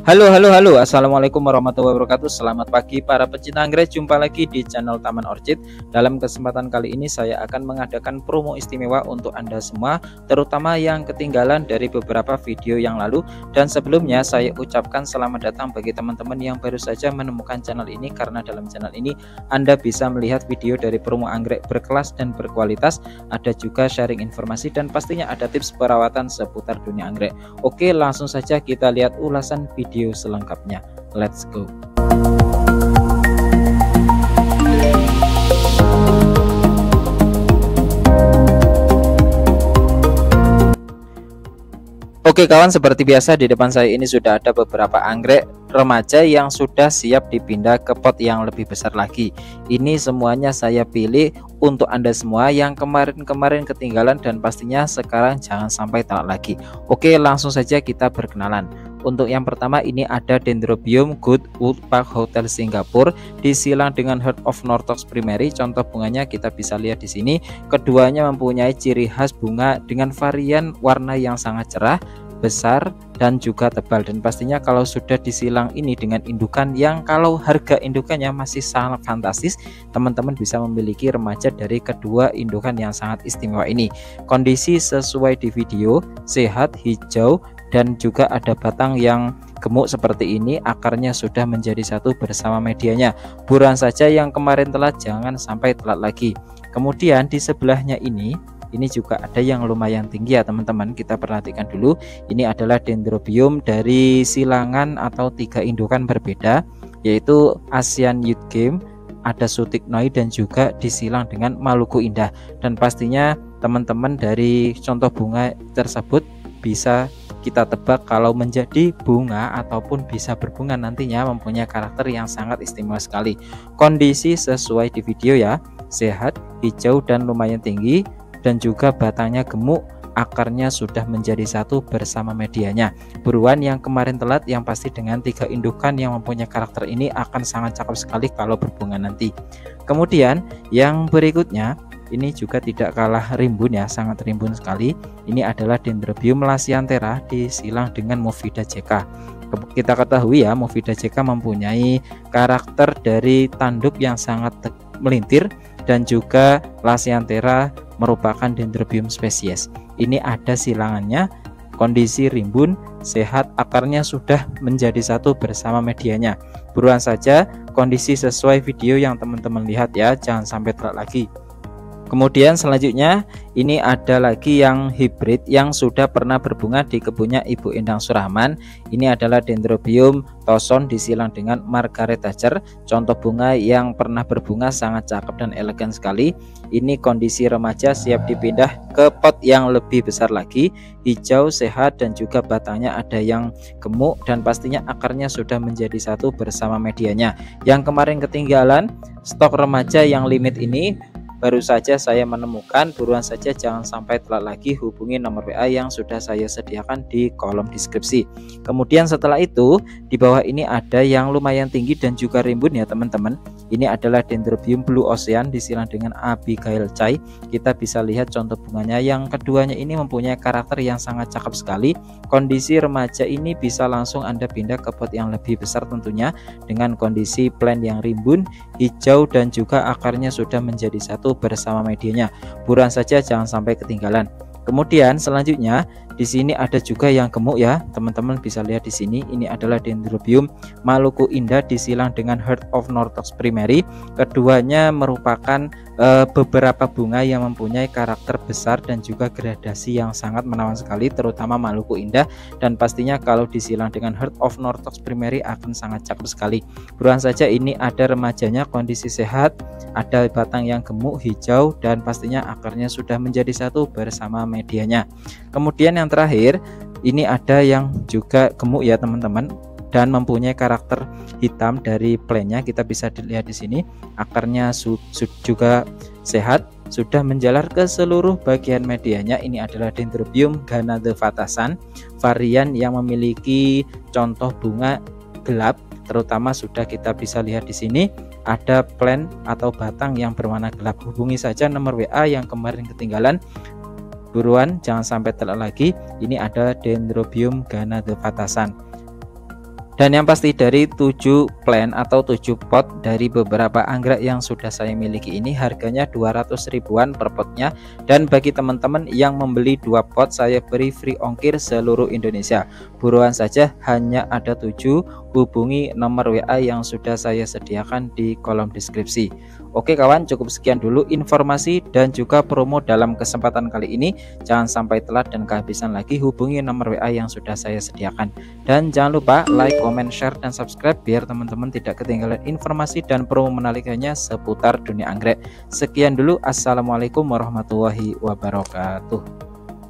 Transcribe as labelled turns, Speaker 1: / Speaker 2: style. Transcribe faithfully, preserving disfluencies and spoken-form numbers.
Speaker 1: Halo halo halo Assalamualaikum warahmatullahi wabarakatuh. Selamat pagi para pecinta anggrek. Jumpa lagi di channel Taman Orchid. Dalam kesempatan kali ini saya akan mengadakan promo istimewa untuk Anda semua, terutama yang ketinggalan dari beberapa video yang lalu. Dan sebelumnya saya ucapkan selamat datang bagi teman-teman yang baru saja menemukan channel ini, karena dalam channel ini Anda bisa melihat video dari promo anggrek berkelas dan berkualitas. Ada juga sharing informasi dan pastinya ada tips perawatan seputar dunia anggrek. Oke, langsung saja kita lihat ulasan video video selengkapnya. Let's go. Oke kawan, seperti biasa di depan saya ini sudah ada beberapa anggrek remaja yang sudah siap dipindah ke pot yang lebih besar lagi. Ini semuanya saya pilih untuk Anda semua yang kemarin-kemarin ketinggalan dan pastinya sekarang jangan sampai telat lagi. Oke, langsung saja kita berkenalan. Untuk yang pertama ini ada Dendrobium Goodwood Park Hotel Singapura disilang dengan Heart of Nortox Primary. Contoh bunganya kita bisa lihat di sini. Keduanya mempunyai ciri khas bunga dengan varian warna yang sangat cerah, besar dan juga tebal, dan pastinya kalau sudah disilang ini dengan indukan yang kalau harga indukannya masih sangat fantastis, teman-teman bisa memiliki remaja dari kedua indukan yang sangat istimewa ini. Kondisi sesuai di video, sehat, hijau, dan juga ada batang yang gemuk seperti ini. Akarnya sudah menjadi satu bersama medianya. Buruan saja yang kemarin telat, jangan sampai telat lagi. Kemudian di sebelahnya ini Ini juga ada yang lumayan tinggi ya teman-teman. Kita perhatikan dulu. Ini adalah Dendrobium dari silangan atau tiga indukan berbeda, yaitu Asian Youth Game, ada Sutiknoi, dan juga disilang dengan Maluku Indah. Dan pastinya teman-teman dari contoh bunga tersebut bisa kita tebak kalau menjadi bunga ataupun bisa berbunga nantinya mempunyai karakter yang sangat istimewa sekali. Kondisi sesuai di video ya, sehat, hijau dan lumayan tinggi, dan juga batangnya gemuk, akarnya sudah menjadi satu bersama medianya. Buruan yang kemarin telat, yang pasti dengan tiga indukan yang mempunyai karakter ini akan sangat cakep sekali kalau berbunga nanti. Kemudian yang berikutnya ini juga tidak kalah rimbun ya, sangat rimbun sekali. Ini adalah Dendrobium lasianthera disilang dengan Movida jk. Kita ketahui ya, Movida jk mempunyai karakter dari tanduk yang sangat melintir, dan juga lasianthera merupakan Dendrobium spesies. Ini ada silangannya, kondisi rimbun, sehat, akarnya sudah menjadi satu bersama medianya. Buruan saja, kondisi sesuai video yang teman-teman lihat ya, jangan sampai telat lagi. Kemudian selanjutnya ini ada lagi yang hibrid yang sudah pernah berbunga di kebunnya Ibu Endang Surahman. Ini adalah Dendrobium Toson disilang dengan Margaret Thatcher. Contoh bunga yang pernah berbunga, sangat cakep dan elegan sekali. Ini kondisi remaja siap dipindah ke pot yang lebih besar lagi. Hijau, sehat, dan juga batangnya ada yang gemuk, dan pastinya akarnya sudah menjadi satu bersama medianya. Yang kemarin ketinggalan stok remaja yang limit ini baru saja saya menemukan. Buruan saja, jangan sampai telat lagi. Hubungi nomor W A yang sudah saya sediakan di kolom deskripsi. Kemudian setelah itu di bawah ini ada yang lumayan tinggi dan juga rimbun ya teman-teman. Ini adalah Dendrobium Blue Ocean disilang dengan Abigail Chai. Kita bisa lihat contoh bunganya. Yang keduanya ini mempunyai karakter yang sangat cakep sekali. Kondisi remaja ini bisa langsung Anda pindah ke pot yang lebih besar tentunya, dengan kondisi plant yang rimbun, hijau, dan juga akarnya sudah menjadi satu bersama medianya. Buruan saja, jangan sampai ketinggalan. Kemudian selanjutnya di sini ada juga yang gemuk ya teman-teman, bisa lihat di sini. Ini adalah Dendrobium Maluku Indah disilang dengan Heart of Nortox Primary. Keduanya merupakan e, beberapa bunga yang mempunyai karakter besar dan juga gradasi yang sangat menawan sekali, terutama Maluku Indah, dan pastinya kalau disilang dengan Heart of Nortox Primary akan sangat cakep sekali. Buruan saja, ini ada remajanya, kondisi sehat, ada batang yang gemuk, hijau, dan pastinya akarnya sudah menjadi satu bersama medianya. Kemudian yang terakhir ini ada yang juga gemuk ya teman-teman, dan mempunyai karakter hitam dari plantnya. Kita bisa dilihat di sini, akarnya su su juga sehat, sudah menjalar ke seluruh bagian medianya. Ini adalah Dendrobium Ganade Vatasan, varian yang memiliki contoh bunga gelap, terutama sudah kita bisa lihat di sini ada plant atau batang yang berwarna gelap. Hubungi saja nomor W A yang kemarin ketinggalan. Buruan, jangan sampai telat lagi. Ini ada Dendrobium Ganade Vatasan. Dan yang pasti dari tujuh plant atau tujuh pot dari beberapa anggrek yang sudah saya miliki ini harganya dua ratus ribuan per potnya. Dan bagi teman-teman yang membeli dua pot, saya beri free ongkir seluruh Indonesia. Buruan saja, hanya ada tujuh, hubungi nomor W A yang sudah saya sediakan di kolom deskripsi. Oke kawan, cukup sekian dulu informasi dan juga promo dalam kesempatan kali ini. Jangan sampai telat dan kehabisan lagi, hubungi nomor W A yang sudah saya sediakan. Dan jangan lupa like, comment, share, dan subscribe biar teman-teman tidak ketinggalan informasi dan promo menarik lainnya seputar dunia anggrek. Sekian dulu, assalamualaikum warahmatullahi wabarakatuh.